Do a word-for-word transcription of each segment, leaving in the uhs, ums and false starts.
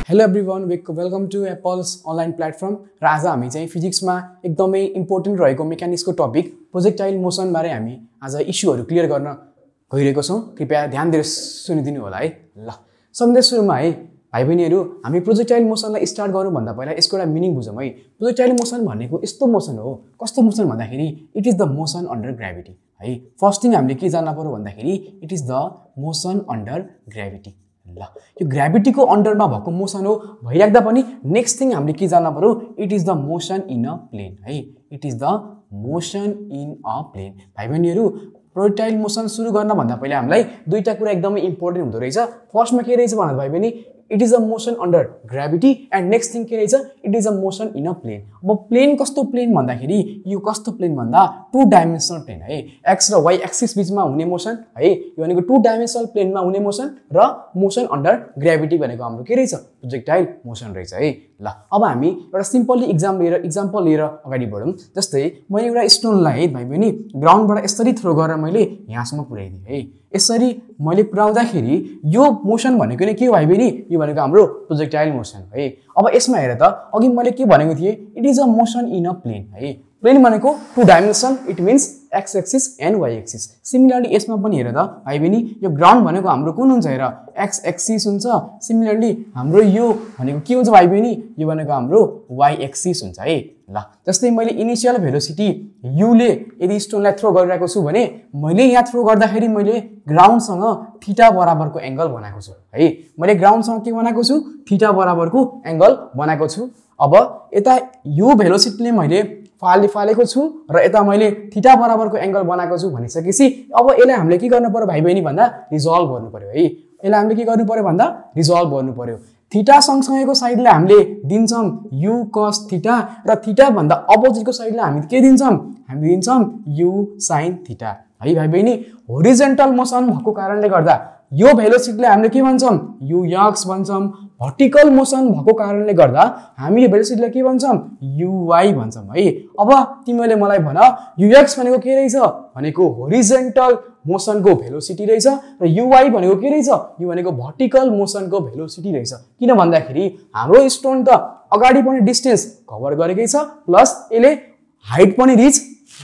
Hello everyone, welcome to Apple's online platform. र आज हामी चाहिँ फिजिक्समा एकदमै इम्पोर्टेन्ट रहेको मेकानिक्सको टपिक प्रोजेक्टाइल मोसनबारे हामी आज इस्युहरू क्लियर गर्न गइरहेको छौँ। कृपया ध्यान दिएर सुनिदिनु होला है। ल सबभन्दा सुरुमा है भाइ बहिनीहरू, हामी प्रोजेक्टाइल मोसनलाई स्टार्ट गर्नुभन्दा पहिला यसको एउटा मिनिङ बुझौँ है। प्रोजेक्टाइल मोसन भनेको यस्तो मोसन हो। कस्तो मोसन भन्दाखेरि it is the motion under gravity है। फर्स्ट थिङ हामीले के जान्न पर्यो भन्दाखेरि it is the motion under gravity. ल यो ग्राभिटीको अन्डरमा भएको मोसन हो भइराख्दा पनि नेक्स्ट थिङ हामीले के जान्न पर्यो, it is the motion in a plane है। It is the motion in a plane. भाइ बहिनीहरू, प्रोजेक्टाइल मोसन सुरु गर्न भन्दा पहिला हामीलाई दुईटा कुरा एकदमै इम्पोर्टेन्ट हुँदो रहेछ। फर्स्टमा के रहेछ भन्दा भाइ बहिनी, it is a motion under gravity and next thing के रहेछ, it is a motion in a plane. अब प्लेन कस्तो प्लेन भन्दाखेरि यो कस्तो प्लेन भन्दा टु डाइमेन्सनल प्लेन है। एक्स र वाइ एक्सिस बिचमा हुने मोसन है। यो भनेको टु डाइमेन्सनल प्लेनमा हुने मोसन र मोसन अन्डर ग्राभिटी भनेको हाम्रो के रहेछ, प्रोजेक्टाइल मोसन रहेछ है। ल अब हामी एउटा सिम्पली इक्जाम लिएर इक्जाम्पल लिएर अगाडि बढौँ। जस्तै मैले एउटा स्टोनलाई है भाइ बहिनी ग्राउन्डबाट यसरी थ्रो गरेर मैले यहाँसम्म पुर्याइदिएँ है। यसरी मैले पुर्याउँदाखेरि यो मोसन भनेको नै के हो भाइ बहिनी, यो भनेको हाम्रो प्रोजेक्टाइल मोसन है। अब यसमा हेर त, अघि मैले के भनेको थिएँ, it is a motion in a plane है। प्लेन भनेको two dimension, it means X axis and Y axis. Similarly यसमा पनि हेर त भाइ बहिनी, यो ग्राउन्ड भनेको हाम्रो कुन हुन्छ हेर, एक्स एक्सिस हुन्छ। सिमिलरली हाम्रो यो भनेको के हुन्छ भाइ बहिनी, यो भनेको हाम्रो वाइ एक्सिस हुन्छ है। ल जस्तै मैले इनिसियल भेलोसिटी युले यदि स्टोनलाई थ्रो गरिरहेको छु भने मैले यहाँ थ्रो गर्दाखेरि मैले ग्राउन्डसँग थीटा बराबरको एङ्गल बनाएको छु है। मैले ग्राउन्डसँग के बनाएको छु, थीटा बराबरको एङ्गल बनाएको छु। अब यता यो भेलोसिटीले मैले फाले फालेको छु र यता मैले थीटा बराबरको एङ्गल बनाएको छु भनिसकेपछि अब यसलाई हामीले के गर्नु पर्यो भाइ बहिनी भन्दा रिजल्भ गर्नु पर्यो है। यसलाई हामीले के गर्नु पर्यो भन्दा रिजल्भ गर्नु पर्यो। थीटा सँगसँगैको साइडलाई हामीले दिन्छौँ यु कस थीटा र थीटा भन्दा अपोजिटको साइडलाई हामी के दिन्छौँ, हामी दिन्छौँ यु साइन थीटा है। भाइ बहिनी, होरिजेन्टल मोसन भएको कारणले गर्दा यो भेलोसिटीलाई हामीले के भन्छौँ, यु एक्स भन्छौँ। भर्टिकल मोसन भएको कारणले गर्दा हामीले भेलोसिटीलाई के भन्छौँ, युवाई भन्छौँ है। अब तिमीले मलाई भन, युएक्स भनेको के रहेछ भनेको होरिजेन्टल मोसनको भेलोसिटी रहेछ र युवाई भनेको के रहेछ, यो भनेको भर्टिकल मोसनको भेलोसिटी रहेछ। किन भन्दाखेरि हाम्रो स्टोन त अगाडि पनि डिस्टेन्स कभर गरेकै छ प्लस यसले हाइट पनि रिच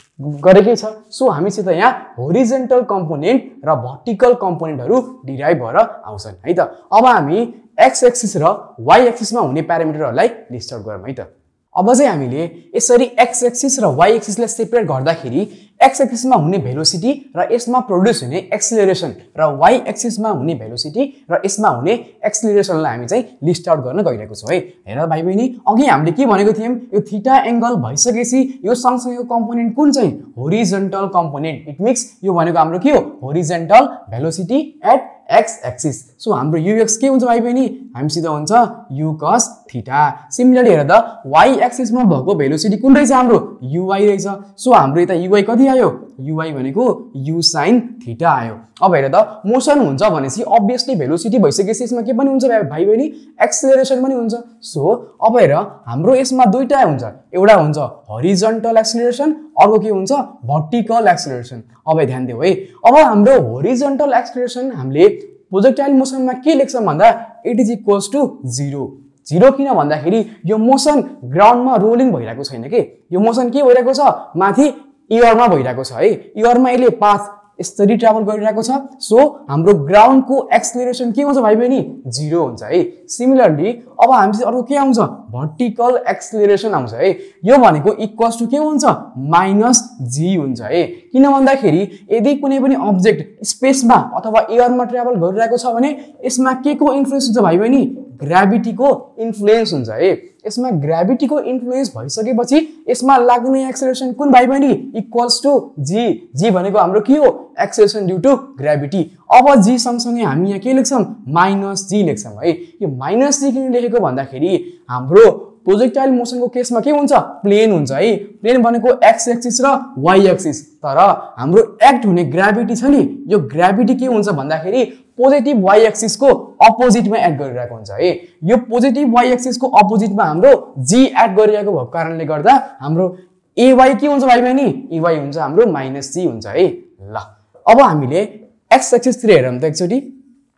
गरेकै छ। सो हामीसित यहाँ होरिजेन्टल कम्पोनेन्ट र भर्टिकल कम्पोनेन्टहरू डिराइभ भएर आउँछन् है त। अब हामी एक्स एक्सिस र वाइ एक्सिसमा हुने प्यारामिटरहरूलाई लिस्ट आउट गरौँ है त। अब चाहिँ हामीले यसरी एक्स एक्सिस र वाइ एक्सिसलाई सेपरेट गर्दाखेरि एक्स एक्सिसमा हुने भेलोसिटी र यसमा प्रोड्युस हुने एक्सिलरेसन र वाइ एक्सिसमा हुने भेलोसिटी र यसमा हुने एक्सिलरेसनलाई हामी चाहिँ लिस्ट आउट गर्न गइरहेको छौँ है। हेर भाइ बहिनी, अघि हामीले के भनेको थियौँ, यो थीटा एङ्गल भइसकेपछि यो सँगसँगैको कम्पोनेन्ट कुन चाहिँ, होरिजेन्टल कम्पोनेन्ट। इट मिन्स यो भनेको हाम्रो के हो, horizontal velocity at X axis. So हाम्रो युएक्स के हुन्छ भाइ बहिनी, हामीसित हुन्छ यु कस थीटा। सिमिलरली हेर त, वाइ एक्सिसमा भएको भेलोसिटी कुन रहेछ, हाम्रो युवाई रहेछ। सो हाम्रो यता युवाई कति आयो, युवाई भनेको यु साइन थीटा आयो। अब हेर त, मोसन हुन्छ भनेपछि अभियसली भेलोसिटी भइसकेपछि यसमा के पनि हुन्छ भाइ बहिनी, एक्सिलरेसन पनि हुन्छ। सो अब हेर, हाम्रो यसमा दुईटा हुन्छ, एउटा हुन्छ होरिजेन्टल एक्सिलरेसन, अर्को के हुन्छ भर्टिकल एक्सिलरेसन। अब ध्यान दिऊ है। अब हाम्रो होरिजेन्टल एक्सिलरेसन हामीले प्रोजेक्टाइल मोसनमा के लेख्छौँ भन्दा it is equals to zero. Zero किन भन्दाखेरि यो मोसन ग्राउन्डमा रोलिङ भइरहेको छैन के, यो मोसन के भइरहेको छ, माथि एयरमा भइरहेको छ है। एयरमा यसले पाथ यसरी ट्राभल गरिरहेको छ। सो हाम्रो ग्राउन्डको एक्सिलरेसन के हुन्छ भाइ बहिनी, जिरो हुन्छ है। सिमिलरली अब हामीसित अर्को के आउँछ, भर्टिकल एक्सिलरेसन आउँछ है। यो भनेको इक्वल्स टु के हुन्छ, माइनस जी हुन्छ है। किन भन्दाखेरि यदि कुनै पनि अब्जेक्ट स्पेसमा अथवा एयरमा ट्राभल गरिरहेको छ भने यसमा के को इन्फ्लुएन्स हुन्छ भाइ बहिनी, ग्राभिटीको इन्फ्लुएन्स हुन्छ है। यसमा ग्राभिटीको इन्फ्लुएन्स भइसकेपछि यसमा लाग्ने एक्सेलरेसन कुन भाइ बहिनी, इक्वल्स टु जी। जी भनेको हाम्रो के हो, एक्सेलरेसन ड्यू टु ग्राभिटी। अब जी सँगसँगै हामी यहाँ के लेख्छौँ, माइनस जी लेख्छौँ है। यो माइनस जी किन लेखेको भन्दाखेरि हाम्रो प्रोजेक्टाइल मोसनको केसमा के हुन्छ, प्लेन हुन्छ है। प्लेन भनेको एक्स एक्सिस र वाइ एक्सिस। तर हाम्रो एक्ट हुने ग्राभिटी छ नि, यो ग्राभिटी के हुन्छ भन्दाखेरि पोजिटिभ वाइ एक्सिसको अपोजिटमा एड गरिरहेको हुन्छ है। यो पोजिटिभ वाइ एक्सिसको अपोजिटमा हाम्रो जी एड गरिरहेको भएको कारणले गर्दा हाम्रो एवाई के हुन्छ भाइ बहिनी, एवाई हुन्छ हाम्रो माइनस जी हुन्छ है। ल अब हामीले एक्स एक्सिसतिर हेरौँ त एकचोटि।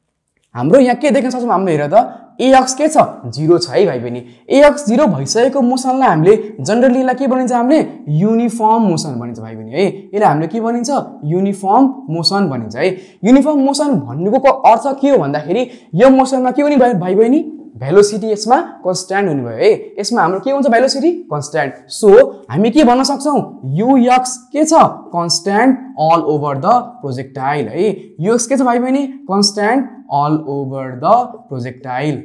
हाम्रो यहाँ के देख्न सक्छौँ हामीले हेर त ए अक्स के छ जीरो छ है भाइ बहिनी ए अक्स जीरो भइसकेको मोसनलाई हामीले जनरली यसलाई के भनिन्छ हामीले युनिफर्म मोसन भनिन्छ भाइ बहिनी है यसलाई हामीले के भनिन्छ युनिफर्म मोसन भनिन्छ है युनिफर्म मोसन भन्नुको अर्थ के हो भन्दाखेरि यो मोसनमा के हुने भयो भाइ बहिनी भेलोसिटी यसमा कन्स्ट्यान्ट हुने भयो है यसमा हाम्रो के हुन्छ भेलोसिटी कन्स्ट्यान्ट सो हामी के भन्न सक्छौँ यु एक्स के छ constant all over the projectile है यु एक्स के छ भाइ बहिनी constant all over the projectile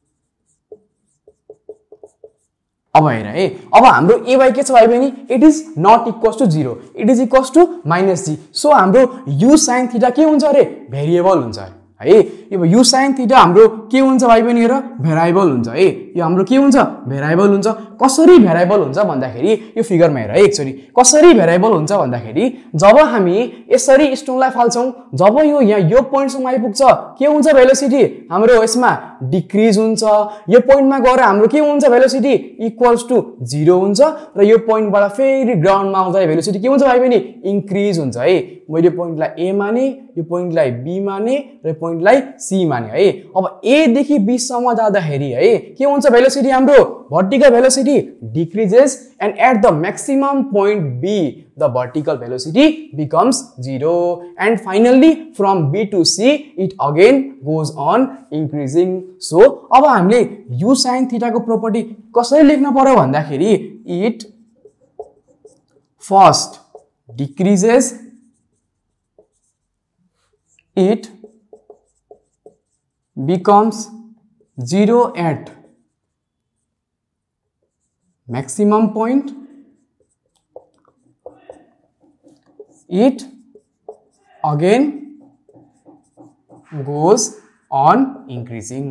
अब हेर है अब हाम्रो ay के छ भाइ बहिनी it is not equals to zero it is equals to minus G so हाम्रो u sin थीटा के हुन्छ अरे भेरिएबल हुन्छ है यो u sin थीटा हाम्रो के हुन्छ भाइ बहिनी हेर भेरिएबल हुन्छ है यो हाम्रो के हुन्छ भेरिएबल हुन्छ कसरी भेरिएबल हुन्छ भन्दाखेरि यो फिगरमा हेर है एकचोटी कसरी भेरिएबल हुन्छ भन्दाखेरि जब हामी यसरी स्टोनलाई फाल्छौं जब यो यहाँ यो पोइन्टसम्म आइपुग्छ के हुन्छ भेलोसिटी हाम्रो यसमा डिक्रिज हुन्छ यो पोइन्टमा गएर हाम्रो के हुन्छ भेलोसिटी इक्वल्स टु जीरो हुन्छ र यो पोइन्टबाट फेरि ग्राउन्डमा आउँदा भेलोसिटी के हुन्छ भाइ बहिनी इन्क्रिज हुन्छ है मैले पोइन्टलाई ए माने यो पोइन्टलाई बी माने र पोइन्टलाई सी माने है अब ए देखि बी सम्म जाँदाखेरि है के हुन्छ भेलोसिटी हाम्रो vertical velocity decreases and at the maximum point B the vertical velocity becomes zero and finally from B to C it again goes on increasing so अब हामीले u sin theta को property कसरी लेख्न पर्यो भन्दाखेरि it first decreases it becomes zero at maximum point it again goes on increasing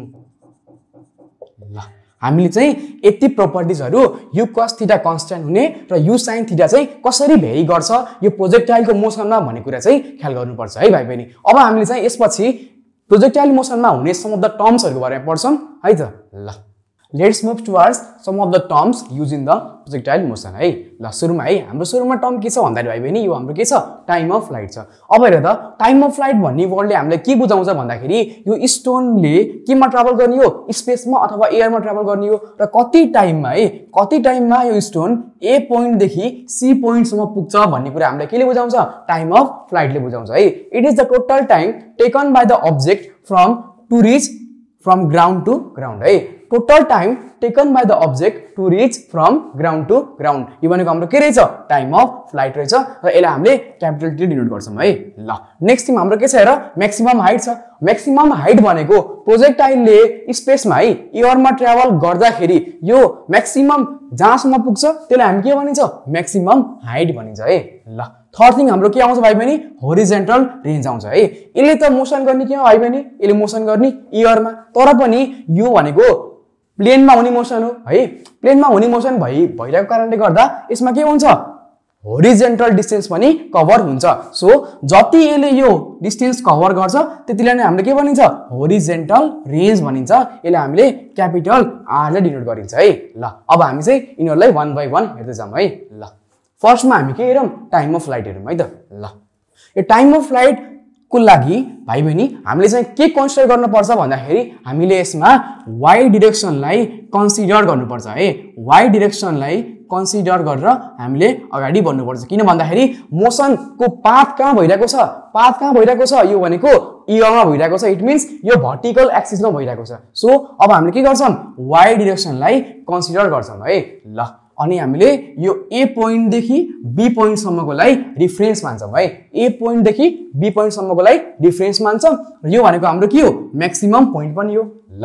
ल हामीले चाहिँ यति प्रपर्टिजहरु u cos थीटा कन्स्ट्यान्ट हुने र u sin थीटा चाहिँ कसरी भेरी गर्छ यो प्रोजेक्टाइलको मोसनमा भन्ने कुरा चाहिँ ख्याल गर्नुपर्छ है भाइ बहिनी अब हामीले चाहिँ यसपछि प्रोजेक्टाइल मोसनमा हुने सम अफ द टर्म्सहरुको बारेमा पढ्छौं है त ल Let's move towards some of the terms used in the projectile motion है ल सुरुमा है हाम्रो सुरुमा टर्म के छ भन्दाखेरि भाइ बहिनी यो हाम्रो के छ टाइम अफ फ्लाइट छ अब हेर त टाइम अफ फ्लाइट भन्ने वर्डले हामीले के बुझाउँछ भन्दाखेरि यो स्टोनले केमा ट्राभल गर्ने हो स्पेसमा अथवा एयरमा ट्राभल गर्ने हो र कति टाइममा है कति टाइममा यो स्टोन ए पोइन्ट देखि सी पोइन्ट सम्म पुग्छ भन्ने कुरा हामीले केले बुझाउँछ टाइम अफ फ्लाइटले बुझाउँछ है it is the total time taken by the object from to reach from ground to ground है total time taken by the object to reach from ground to ground यो भनेको हाम्रो के रहेछ टाइम अफ फ्लाइट रहेछ र यसलाई हामीले क्यापिटल टी डिनोट गर्छौं है ल नेक्स्ट थिङ हाम्रो के छ हेर म्याक्सिमम हाइट छ म्याक्सिमम हाइट भनेको प्रोजेक्टाइलले स्पेसमा है एयरमा ट्राभल गर्दाखेरि यो म्याक्सिमम जहाँसम्म पुग्छ त्यसलाई हामी के भनिन्छ म्याक्सिमम हाइट भनिन्छ है ल थर्ड थिङ हाम्रो के आउँछ भाइ बहिनी होरिजेन्टल रेन्ज आउँछ है यसले त मोसन गर्ने के हो भाइ बहिनी यसले मोसन गर्ने एयरमा तर पनि यो भनेको प्लेनमा हुने मोसन हो है प्लेनमा हुने मोसन भइ भइरहेको कारणले गर्दा यसमा के हुन्छ होरिजेन्टल डिस्टेन्स पनि कभर हुन्छ सो जति यसले यो डिस्टेन्स कभर गर्छ त्यतिलाई नै हामीले के भनिन्छ होरिजेन्टल रेन्ज भनिन्छ यसलाई हामीले क्यापिटल आर ले डिनोट गरिन्छ है ल अब हामी चाहिँ यिनीहरुलाई वन बाइ वन हेर्दै जाम है ल फर्स्टमा हामी के हेरौं टाइम अफ फ्लाइट हेरौं है त ल यो टाइम अफ फ्लाइट को लागि भाइ बहिनी हामीले चाहिँ के कन्सिडर गर्न पर्छ भन्दाखेरि हामीले यसमा y डाइरेक्सनलाई कन्सिडर गर्नुपर्छ है y डाइरेक्सनलाई कन्सिडर गरेर हामीले अगाडि बढ्नु पर्छ किन भन्दाखेरि मोसनको पाथ कहाँ भइरहेको छ पाथ कहाँ भइरहेको छ यो भनेको एयरमा भइरहेको छ इट मीन्स यो भर्टिकल एक्सिसमा भइरहेको छ सो अब हामीले के गर्छौं y डाइरेक्सनलाई कन्सिडर गर्छौं है ल अनि हामीले यो ए पोइन्ट देखि बी पोइन्ट सम्मको लागि रेफरेन्स मान्छौं है ए पोइन्ट देखि बी पोइन्ट सम्मको लागि रेफरेन्स मान्छौं र यो भनेको हाम्रो के हो म्याक्सिमम पोइन्ट पनि हो ल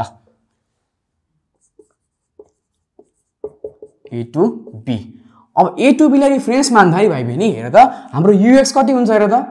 ए टु बी अब ए टु बी लाई रेफरेन्स मान्दै भाइ बहिनी हेर त हाम्रो यूएक्स कति हुन्छ हेर त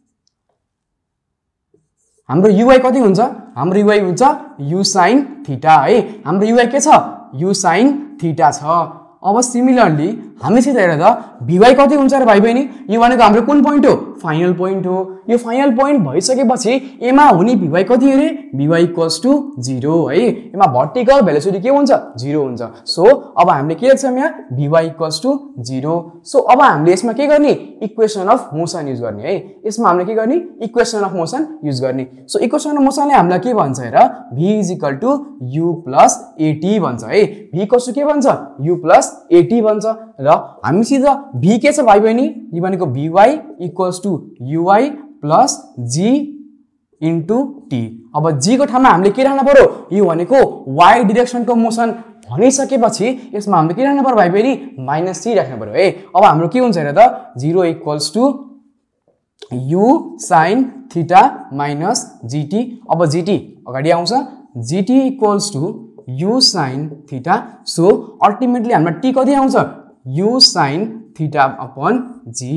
हाम्रो यूआई कति हुन्छ हाम्रो यूआई हुन्छ u sin थीटा है हाम्रो यूआई के छ u sin थीटा छ अब सिमिलरली हामीसित हेर त vy कति हुन्छ र भाइ बहिनी यो भनेको हाम्रो कुन पोइन्ट हो फाइनल पोइन्ट हो यो फाइनल पोइन्ट भइसकेपछि एमा हुने vy कति अरे vy इक्वल्स टु zero है एमा भर्टिकल भेलोसिटी के हुन्छ zero हुन्छ सो अब हामीले के लेख्छौं यहाँ vy equals to zero so अब हामीले यसमा के गर्ने इक्वेसन अफ मोसन युज गर्ने है यसमा हामीले के गर्ने इक्वेसन अफ मोसन युज गर्ने सो इक्वेसन अफ मोसनले हामीलाई के भन्छ हेर v is equal to u plus at भन्छ है v कसो के भन्छ u प्लस at भन्छ र हामीसित v के छ भाइ बहिनी यो भनेको vy equals to uy plus g into t अब g को ठाउँमा हामीले के राख्नु पर्यो यो भनेको y डाइरेक्सनको मोसन भनिसकेपछि यसमा हामीले के राख्नु पर्यो भाइ बहिनी माइनस c राख्नु पर्यो है अब हाम्रो के हुन्छ हेर त zero equals to u sin theta minus gt अब gt अगाडि आउँछ gt equals to u sin theta so ultimately हाम्रो t कति आउँछ u sin theta upon g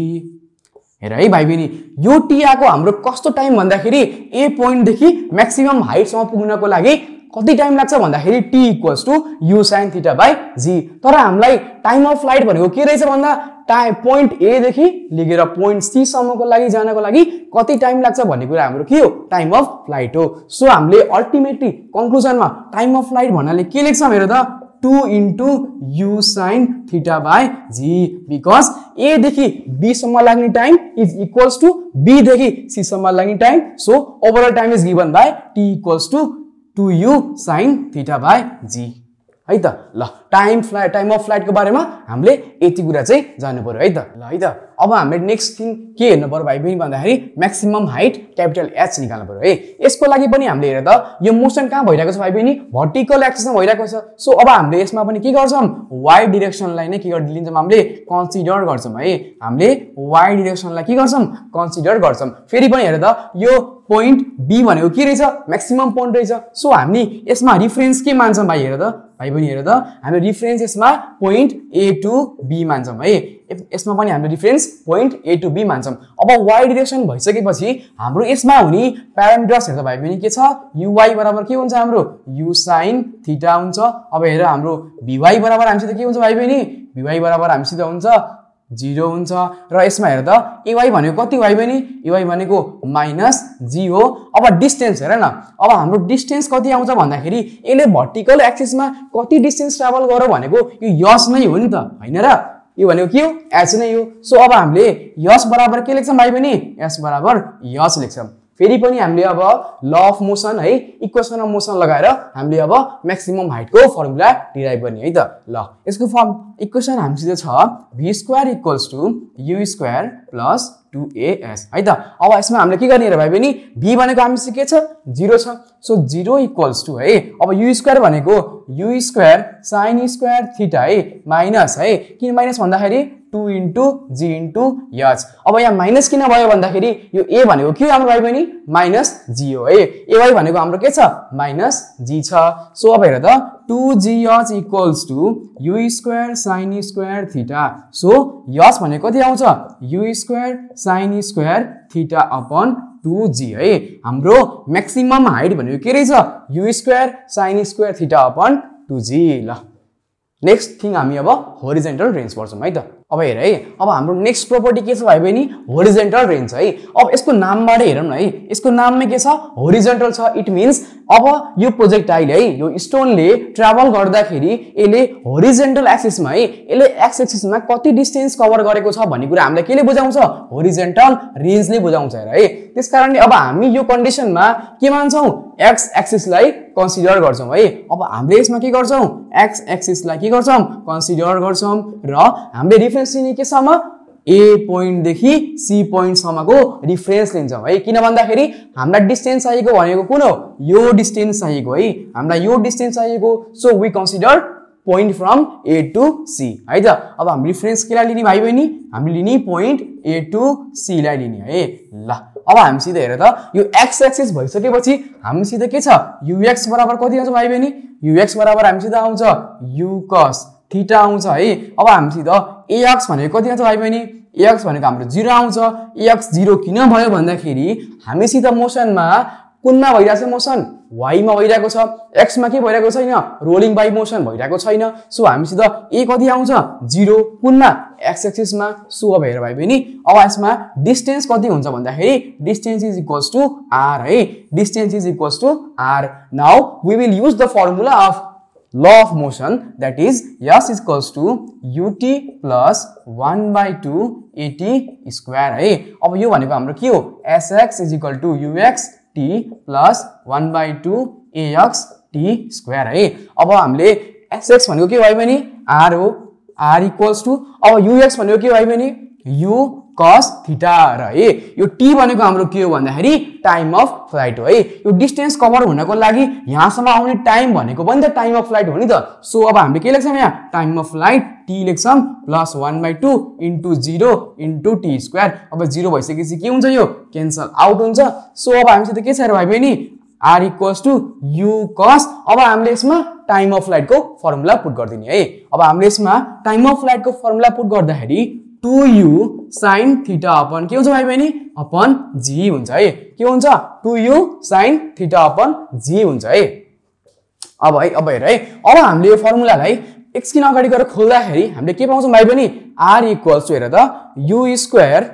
हेर है भाइ बहिनी यो t आको हाम्रो कस्तो टाइम भन्दाखेरि a पोइन्ट देखि म्याक्सिमम हाइट सम्म पुग्नको लागि कति टाइम लाग्छ भन्दाखेरि t equals to u sin theta by g तर हामीलाई टाइम अफ फ्लाइट भनेको के रहेछ भन्दा टाइम पोइन्ट a देखि लिएर पोइन्ट c सम्मको लागि जानको लागि कति टाइम लाग्छ भन्ने कुरा हाम्रो के हो टाइम अफ फ्लाइट हो सो हामीले अल्टिमेटली कन्क्लुजनमा टाइम अफ फ्लाइट भन्नाले के लेख्छौं हेर त two into u sin theta by g because a देखि b सम्म लाग्ने time is equals to b देखि c सम्म लाग्ने time so overall time is given by t equals to two u sin theta by g है त ल time flight time of flight को बारेमा हामीले यति कुरा चाहिँ जान्नु पर्यो है त ल है त अब हामीले नेक्स्ट थिङ के हेर्नु पर्यो भाइ बहिनी भन्दाखेरि म्याक्सिमम हाइट क्यापिटल एच निकाल्नु पर्यो है यसको लागि पनि हामीले हेर त यो मोसन कहाँ भइरहेको छ भाइ बहिनी भर्टिकल एक्सिसमा भइरहेको छ सो अब हामीले यसमा पनि के गर्छौं y डाइरेक्सनलाई नै के गर्दै लिन्छौं हामीले कन्सिडर गर्छौं है हामीले y डाइरेक्सनलाई के गर्छौं कन्सिडर गर्छौं फेरि पनि हेर त यो पोइन्ट b भनेको के रहेछ म्याक्सिमम पोइन्ट रहेछ सो हामी यसमा रेफरेन्स के मान्छौं भाइ हेर त भाइ बहिनी हेर त हामी रेफरेन्स यसमा पोइन्ट a to b मान्छौं है यसमा पनि हामीले reference point a to b मान्छौं अब y डाइरेक्सन भइसकेपछि हाम्रो यसमा हुने प्यारामिटर्स हेर त भाइ बहिनी के छ uy बराबर के हुन्छ हाम्रो u sin थीटा हुन्छ अब हेर हाम्रो vy बराबर हामीसित के हुन्छ भाइ बहिनी vy बराबर हामीसित हुन्छ zero हुन्छ र यसमा हेर त ay भनेको कति भाइ बहिनी ay भनेको माइनस g हो अब डिस्टेन्स हेर न अब हाम्रो डिस्टेन्स कति आउँछ भन्दाखेरि यसले भर्टिकल एक्सिसमा कति डिस्टेन्स ट्राभल गर्यो भनेको यो यस नै हो नि त हैन र यो भनेको के हो h नै हो सो अब हामीले यस बराबर के लेख्छौं भाइ बहिनी s बराबर यस लेख्छौं फेरि पनि हामीले अब ल अफ मोसन है इक्वेसन अफ मोसन लगाएर हामीले अब म्याक्सिमम हाइटको फर्मुला डिराइभ गर्ने है त ल यसको फर्म इक्वेसन हामीसित छ v square equals to u square plus two A S है त अब यसमा हामीले के गर्ने र भाइ बहिनी v भनेको हामीसित के छ zero छ सो zero इक्वल्स टु है अब u स्क्वायर भनेको u square sin square theta है माइनस है किन माइनस भन्दाखेरि two into g into h अब यहाँ माइनस किन भयो भन्दाखेरि यो a भनेको के हाम्रो भाइ बहिनी माइनस g हो है ay भनेको हाम्रो के छ माइनस g छ सो अब हेर त two g h equals to u square sin square theta so h भनेको कति आउँछ u square sin square theta upon two g है हाम्रो म्याक्सिमम हाइट भनेको के रहेछ u square sin square theta upon two g ल नेक्स्ट थिङ हामी अब होरिजेन्टल रेन्ज पढ्छौं है त अब हेर है अब हाम्रो नेक्स्ट प्रोपर्टी के छ भाइ बहिनी होरिजेन्टल रेन्ज है अब यसको नामबाट हेरौँ न है यसको नाममा के छ होरिजेन्टल छ इट मिन्स अब यो प्रोजेक्टाइल है यो स्टोनले ट्राभल गर्दाखेरि यसले होरिजेन्टल एक्सिसमा है यसले एक्स एक्सिसमा कति डिस्टेन्स कभर गरेको छ भन्ने कुरा हामीलाई केले बुझाउँछ होरिजेन्टल रेन्जले बुझाउँछ है त्यसकारणले अब हामी यो कन्डिसनमा के मान्छौं एक्स एक्सिसलाई कन्सिडर गर्छौं है अब हामीले यसमा के गर्छौं एक्स एक्सिसलाई के गर्छौं कन्सिडर गर्छौं र हामीले रेफरेन्स लिने के सम्म a पोइन्ट देखि c पोइन्ट सम्मको रेफरेन्स लिन्छौं है किन भन्दाखेरि हामीलाई डिस्टेन्स चाहिएको भनेको कुन हो यो डिस्टेन्स चाहिएको है हामीलाई यो डिस्टेन्स चाहिएको so we consider point from a to c है त अब हामी रेफरेन्स केलाई लिने भाइ बहिनी हामी लिने पोइन्ट a to c लाई लिने है ल अब हामी सिधै हेर त यो x एक्सिस भइसकेपछि हामी सिधै के छ ux बराबर कति आउँछ भाइ बहिनी ux बराबर हामी सिधै आउँछ u cos थीटा आउँछ है अब हामी सिधै ax भनेको कति आउँछ भाइ बहिनी ax भनेको हाम्रो zero आउँछ ax zero किन भयो भन्दाखेरि हामी सिधै मोसनमा कुनमा भइरहेको छ मोसन, y मा भइरहेको छ, x मा के भइरहेको छैन, रोलिङ बाइ मोसन भइरहेको छैन। सो हामीसित a कति आउँछ zero कुनमा x एक्सिस मा। सो अब हेर भाइ बहिनी अब यसमा डिस्टेन्स कति हुन्छ भन्दाखेरि distance is equals to r है, distance is equals to r। Now we will use the formula of law of motion, that is s is equals to ut plus one by two at square है। अब यो भनेको हाम्रो के हो, sx is equal to ux t plus one by two ax t square है। अब हामीले sx भनेको के भयो भने r हो, r equals to अब ux भनेको के भयो भने u cos थीटा र है, यो t भनेको हाम्रो के हो भन्दाखेरि टाइम अफ फ्लाइट हो है। यो डिस्टेन्स कभर हुनको लागि यहाँसम्म आउने टाइम भनेको पनि त टाइम अफ फ्लाइट हो नि त। सो अब हामीले के लेख्छौँ यहाँ टाइम अफ फ्लाइट t लेख्छौँ plus one by two into zero into t square. अब zero भइसकेपछि के हुन्छ, यो क्यान्सल आउट हुन्छ। सो अब हामीसित के छ र भाइ बहिनी r equals to u cos। अब हामीले यसमा टाइम अफ फ्लाइटको फर्मुला पुट गरिदिने है। अब हामीले यसमा टाइम अफ फ्लाइटको फर्मुला पुट गर्दाखेरि two U sin theta upon के हुन्छ भाइ बहिनी अपन g हुन्छ है। के हुन्छ two U sin theta upon g हुन्छ है। अब है अब हेर है, अब हामीले यो फर्मुलालाई एकछिन अगाडि गएर खोल्दाखेरि हामीले के पाउँछौँ भाइ बहिनी r इक्वल्स टु हेर त u square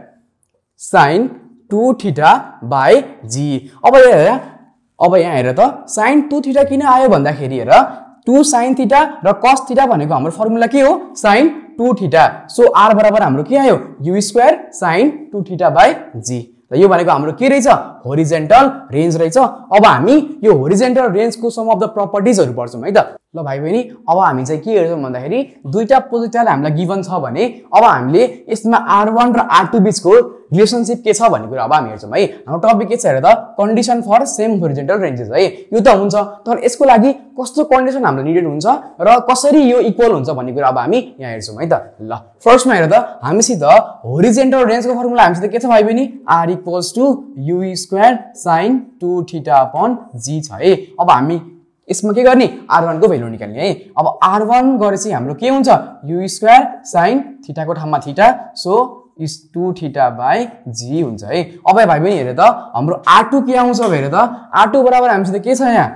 sin two theta by g। अब हेर अब यहाँ हेर त sin टू थीटा किन आयो भन्दाखेरि हेर टू sin थीटा र cos थीटा भनेको हाम्रो फर्मुला के हो sin two theta. So r बराबर हाम्रो के आयो u square sin two theta by g। र यो भनेको हाम्रो के रहेछ होरिजेन्टल रेन्ज रहेछ। अब हामी यो होरिजेन्टल रेन्जको सम अफ द प्रपर्टिजहरु पढ्छौं है त। ल भाइ बहिनी अब हामी चाहिँ के हेर्छौं भन्दाखेरि दुईटा प्रोजेक्टाइल हामीलाई गिवन छ भने अब हामीले यसमा r one र r two बीचको रिलेसनशिप के छ भन्ने कुरा अब हामी हेर्छौं है। हाम्रो टपिक के छ हेर त condition for same horizontal ranges है। यो त हुन्छ तर यसको लागि कस्तो कन्डिसन हाम्रो निडेड हुन्छ र कसरी यो इक्वल हुन्छ भन्ने कुरा अब हामी यहाँ हेर्छौं है त। ल फर्स्टमा हेर त हामीसित होरिजेन्टल रेन्जको फर्मुला हामीसित के छ भाइ बहिनी r equals to u square sin two theta upon g छ है। अब हामी यसमा के गर्ने r one को भ्यालु निकाल्ने है। अब r one गरेपछि हाम्रो के हुन्छ u स्क्वायर sin थीटा को ठाउँमा theta so is two theta by g हुन्छ है। अब भाइ बहिनी हेर त हाम्रो r two के आउँछ हेर त r two बराबर हामीसित के छ यहाँ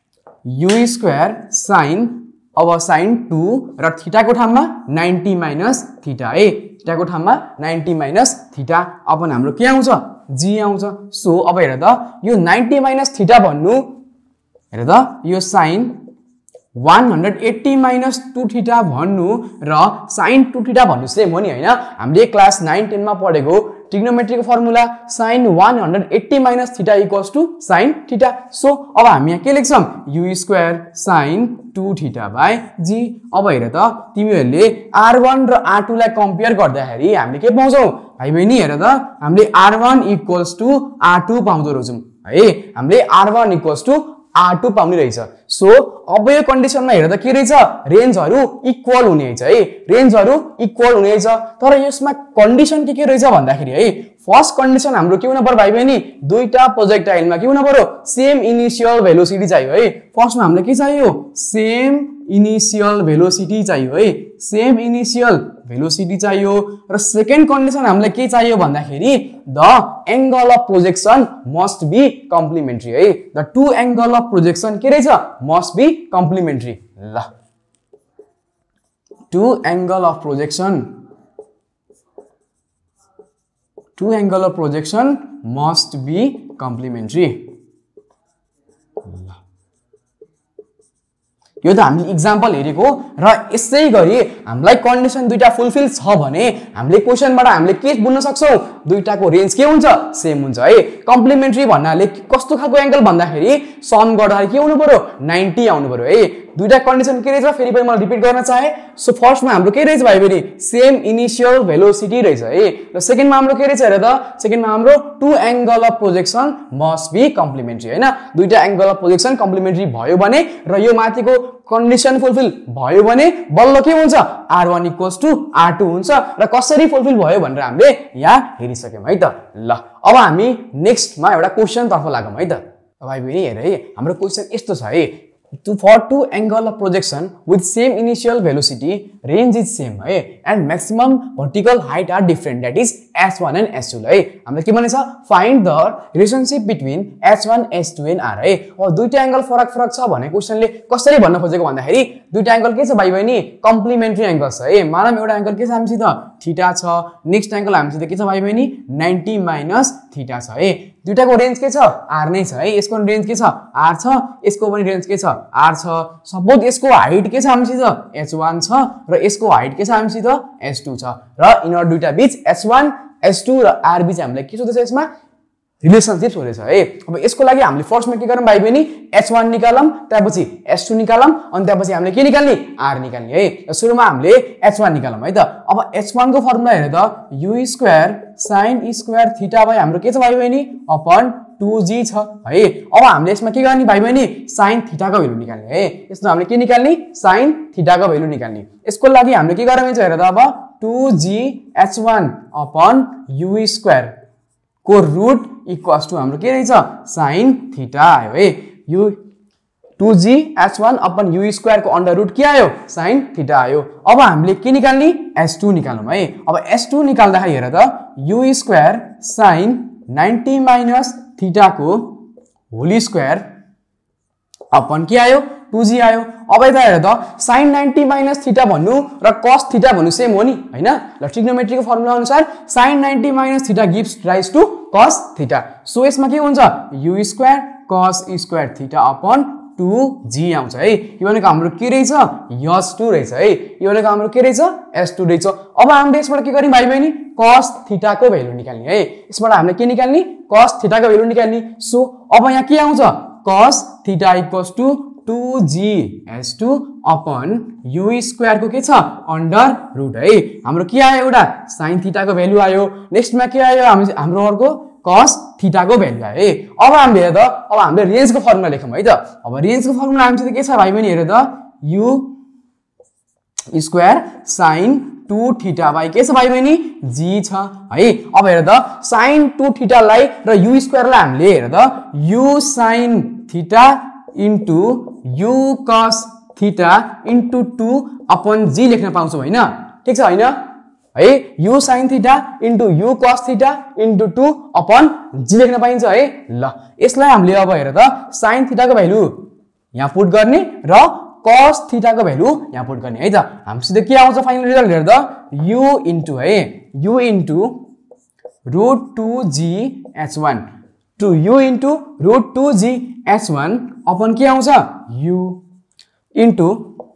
u स्क्वायर sin अब sin टू र थीटा को ठाउँमा ninety माइनस थीटा है। थीटा को ठाउँमा ninety माइनस थीटा अपन हाम्रो के आउँछ g आउँछ। सो अब हेर त यो ninety माइनस थीटा भन्नु हेर त यो sin one eighty minus two theta भन्नु र sin टू थीटा भन्नु सेम हो नि हैन। हामीले क्लास nine ten मा पढेको ट्रिग्नोमेट्रीको formula sin one eighty minus theta equals to sin theta. So अब हामी यहाँ के लेख्छौं u square sin two theta by g। अब हेर त तिमीहरुले r one र r two लाई कम्पेयर गर्दाखेरि हामीले के पाउँछौं भाइ बहिनी हेर त हामीले r one equals to r two पाउँदो रहेछौं है। हामीले r one equals to r two पाउने रहेछ। सो अब यो कन्डिसनमा हेर त के रहेछ रेन्जहरु इक्वल हुने रहेछ है। रेन्जहरु इक्वल हुने रहेछ तर यसमा कन्डिसन के के रहेछ भन्दाखेरि है फर्स्ट कन्डिसन हाम्रो के हुन पर्यो भाइ बहिनी दुईटा प्रोजेक्टाइलमा के हुन पर्यो सेम इनिशियल भेलोसिटी चाहियो है। फर्स्टमा हामीलाई के चाहियो सेम इनिशियल भेलोसिटी चाहियो है। सेम इनिशियल भेलोसिटी चाहियो र सेकेन्ड कन्डिसन हामीलाई के चाहियो भन्दाखेरि the angle of projection must be complementary है। The two angle of projection के रहेछ मस्ट बी कम्प्लिमेन्ट्री। ल two angle of projection two angle of projection must be complementary. यो त हामीले एक्जाम्पल हेरेको र यसै गरी हामीलाई कन्डिसन दुईटा फुलफिल छ भने हामीले क्वेशनबाट हामीले के बुझ्न सक्छौं दुईटाको रेन्ज के हुन्छ सेम हुन्छ है। कम्प्लिमेन्ट्री भन्नाले कस्तो खालको एंगल भन्दाखेरि सम गर्दाखेरि के हुनु पर्यो ninety आउनु पर्यो है। दुईटा कन्डिसन के रहेछ फेरि पनि म रिपिट गर्न चाहे। सो फर्स्टमा हाम्रो के रहेछ भाइ बहिनी सेम इनिशियल भेलोसिटी रहेछ है र सेकेन्डमा हाम्रो के रहेछ हेर त सेकेन्डमा हाम्रो two angle of projection must be complementary हैन। दुईटा एंगल अफ प्रोजेक्सन कम्प्लिमेन्ट्री भयो भने र यो माथिको कन्डिसन फुलफिल भयो भने बल्ल के हुन्छ r one equals to r two हुन्छ र कसरी फुलफिल भयो भनेर हामीले यहाँ हेरिसक्यौं है त। ल अब हामी नेक्स्टमा एउटा क्वेशन तर्फ लागौं है त। भाइ बहिनी हेर है हाम्रो क्वेशन यस्तो छ है to for two angle of projection with same initial velocity, range is same है and maximum vertical height are different, that is S one and S two है. हामीलाई के भनेछ find the relationship between S one, S two and R है. अब दुईटा angle फरक फरक छ भने क्वेशनले कसरी भन्न खोजेको भन्दाखेरि दुईटा एंगल के छ भाइ बहिनी कम्प्लिमेन्ट्री एंगल्स है. मानम एउटा एंगल के छ हामीसित थीटा छ, नेक्स्ट एंगल हामीसित के छ भाइ बहिनी नाइन्टी माइनस थीटा छ है. दुईटाको रेन्ज के छ R नै छ है. यसको रेन्ज के छ R छ, यसको पनि रेन्ज के छ R छ. सपोज यसको हाइट के छ हामीसित H one छ र यसको हाइट के छ हामीसित S two छ र यिनीहरु दुईटा बीच S one, S two र R बीच हामीलाई के सोध्दैछ यसमा रिलेशनशिप सोधेछ है. अब यसको लागि हामीले फर्स्टमा के गरौँ भाइ बहिनी H one निकालौं, त्यसपछि S two निकालौं अनि त्यसपछि हामीले के निकाल्ने R निकाल्ने है. सुरुमा हामीले H one निकालौं है त. अब H one को फर्मुला हेर त u square sin square theta by हाम्रो के छ भाइ बहिनी अपन टू जी छ है. अब हामीले यसमा के गर्ने भाइ बहिनी sin थीटा को भ्यालु निकाल्ने है. यसमा हामीले के निकाल्ने sin थीटा को भ्यालु निकाल्ने. यसको लागि हामीले के गर्ने छ हेर त अब टू जी H one upon u square को रूट इक्वल्स टु हाम्रो के रहेछ sin थीटा आयो है. यो टू जी H one upon u square को अंडर रूट के आयो sin थीटा आयो. अब हामीले के निकाल्ने S two निकालौं है. अब S two निकाल्दाखेरि हेर त u square sin ninety minus theta को होल स्क्वायर अपन के आयो टू जी आयो. अब यता हेर त sin नाइन्टी माइनस थीटा भन्नु र cos थीटा भन्नु सेम हो नि हैन. ल ट्रिग्नोमेट्री को फर्मुला अनुसार sin ninety minus theta gives rise to cos theta. So यसमा के हुन्छ u square cos square theta upon two g आउँछ है. यो भनेको हाम्रो के रहेछ S two रहेछ है. यो भनेको हाम्रो के रहेछ S two रहेछ. अब हामीले यसबाट के गर्ने भाइ बहिनी cos थीटा को भ्यालु निकाल्ने है. यसबाट हामीले के निकाल्ने cos थीटा को भ्यालु निकाल्ने. सो अब यहाँ के आउँछ cos theta equals to two g S two upon u square को के छ अंडर रूट है. हाम्रो के आयो एउटा sin थीटा को भ्यालु आयो. नेक्स्टमा के आयो हामी हाम्रो अर्को cos थीटा को भ्यालु आयो है. अब हामीले हेर त अब हामीले रेन्ज को फर्मुला लेखौं है त. अब रेन्ज को फर्मुला हामीसित के छ भाइ बहिनी हेर त u square sin two theta by के छ भाइ बहिनी g छ है. अब हेर त sin टू थीटा लाई र u स्क्वायर लाई हामीले हेर त u sin theta into u cos theta into two upon g लेख्न पाउँछौ हैन. ठीक छ हैन है. u sin theta into u cos theta into two upon g लेख्न पाइन्छ है. ल यसलाई हामीले अब हेर त sin थीटा को भ्यालु यहाँ पुट गर्ने र cos थीटा को भ्यालु यहाँ पुट गर्ने है त. हामीसित के आउँछ फाइनल रिजल्ट हेर त u इन्टु है u into root two G H one to u into root two G H one upon के आउँछ u into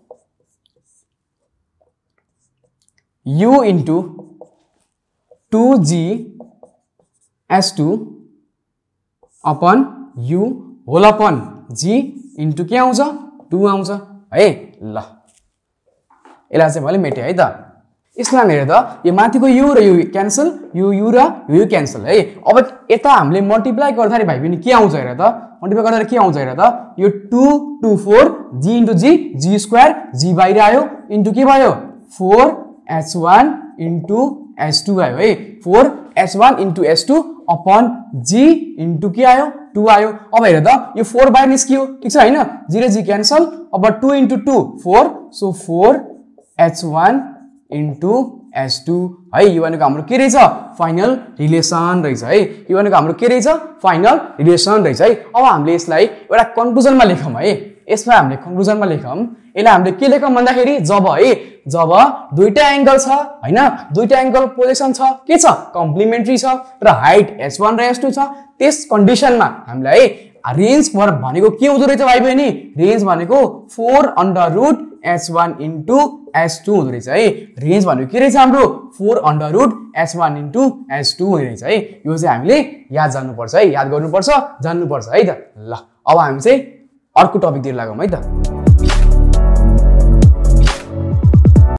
u into two g S two upon u whole upon g into के आउँछ two आउँछ है. ल यसलाई चाहिँ मैले मेटे है त. यसमा हेर त यो माथिको u र u क्यान्सल u u र u क्यान्सल है. अब यता हामीले मल्टिप्लाई गर्दाखेरि भाइ पनि के आउँछ हेर त मल्टिप्लाई गर्दा के आउँछ हेर त यो two two four g into g g square g बाहिर आयो इन्टु के भयो four H one into S two आयो है. Four H one into S two upon g into के आयो टू आयो. अब हेर त यो फोर बाहिर निस्कियो ठीक छ हैन. जी र g क्यान्सल. अब two into two four so four H one into S two है. यो भनेको हाम्रो के रहेछ फाइनल रिलेसन रहेछ है. यो भनेको हाम्रो के रहेछ फाइनल रिलेसन रहेछ है. अब हामीले यसलाई एउटा कन्क्लुजनमा लेखौं है. यसमा हामीले कन्क्लुजनमा लेखौं. यसलाई हामीले के लेखौं भन्दाखेरि जब है जब दुईटा एंगल छ हैन दुईटा एंगल पोजिसन छ के छ कम्प्लिमेन्ट्री छ र हाइट H one र S two छ त्यस कन्डिसनमा हामीलाई रेन्ज भनेको के हुँदो रहेछ भाइ बहिनी रेन्ज भनेको four under root H one into S two हुँदो रहेछ है. रेन्ज भनेको के रहेछ हाम्रो four under root H one into S two हुँदो रहेछ है. यो चाहिँ हामीले याद जान्नुपर्छ है. याद गर्नुपर्छ जान्नुपर्छ है त. ल अब हामी चाहिँ अर्को टपिकतिर लागौं है त.